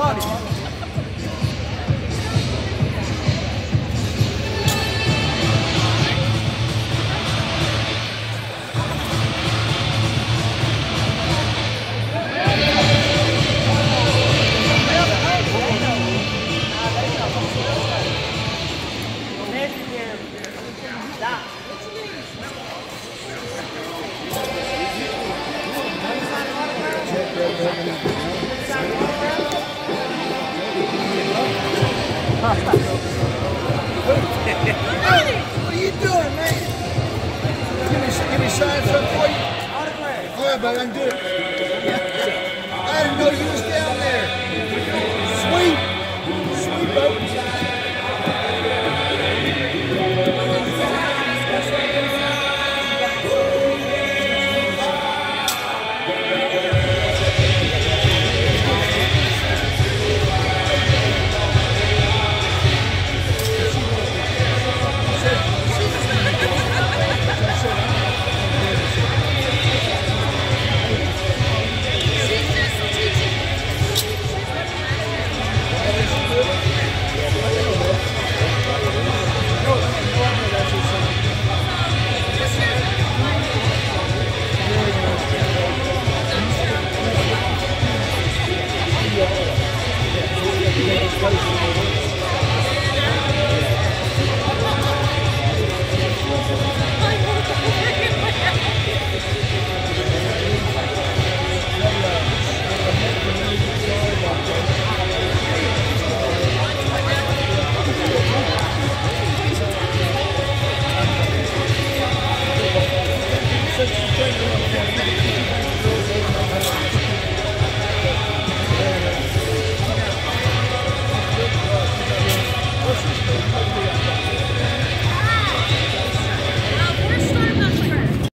body. What are you doing, man? Give me a sign something for you. Autograph. All right, buddy, I can do it. I didn't know you was down there. Sweet. Sweet boat. What is it?